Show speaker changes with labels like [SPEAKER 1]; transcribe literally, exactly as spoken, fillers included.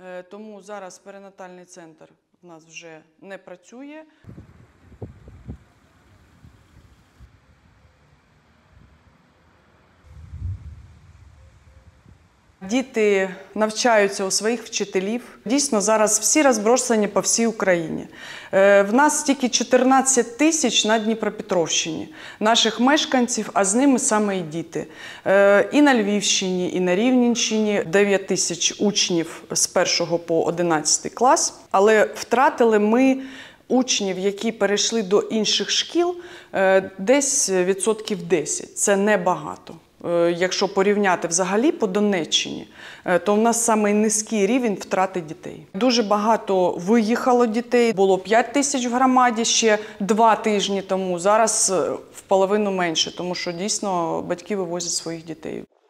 [SPEAKER 1] Тому зараз перинатальний центр в нас вже не працює. Діти навчаються у своїх вчителів. Дійсно, зараз всі розбросані по всій Україні. В нас тільки чотирнадцять тисяч на Дніпропетровщині наших мешканців, а з ними саме і діти. І на Львівщині, і на Рівненщині дев'ять тисяч учнів з першого по одинадцятий клас. Але втратили ми учнів, які перейшли до інших шкіл, десь відсотків десять. Це небагато. Якщо порівняти взагалі по Донеччині, то в нас самий низький рівень втрати дітей. Дуже багато виїхало дітей, було п'ять тисяч в громаді ще два тижні тому, зараз в половину менше, тому що дійсно батьки вивозять своїх дітей.